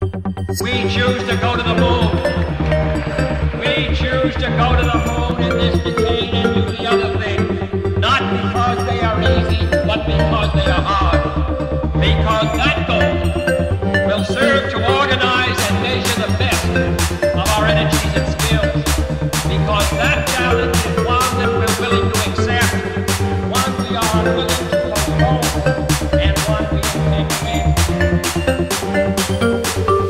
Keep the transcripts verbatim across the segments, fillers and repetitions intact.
We choose to go to the moon. We choose to go to the moon in this decade and do the other thing, not because they are easy, but because they are hard. Because that goal will serve to organize and measure the best of our energies and skills. Because that challenge is one that we're willing to accept, one we are willing to postpone, and one we can win.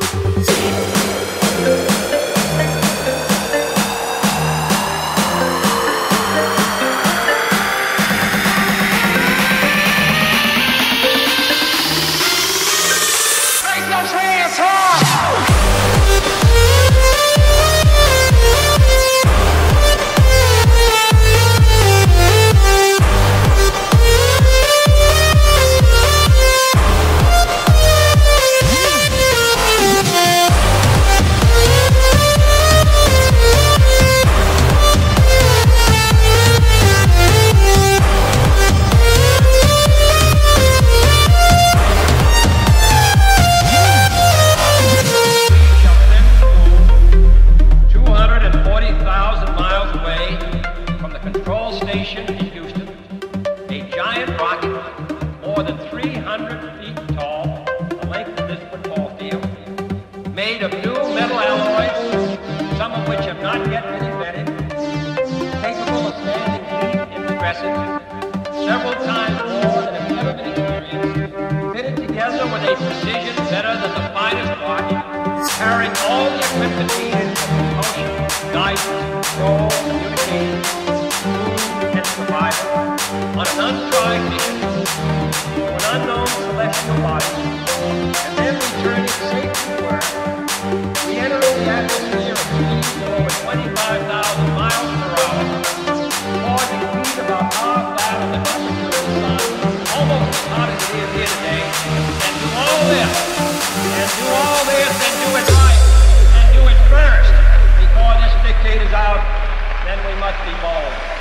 Made of new metal alloys, some of which have not yet been invented, capable of standing heat in stresses several times more than have ever been experienced, fitted together with a precision better than the finest watch, carrying all the equipment needed for propulsion, guidance, control, communication, food, and survival on an untried mission to an unknown celestial body, and then returning safely to Earth. We enter the atmosphere at speeds of over twenty-five thousand miles per hour, causing heat about half that of the temperature of the sun, almost as hot as it is here today, and do all this, and do all this, and do it right, and do it first. Before this decade is out, then we must be bold.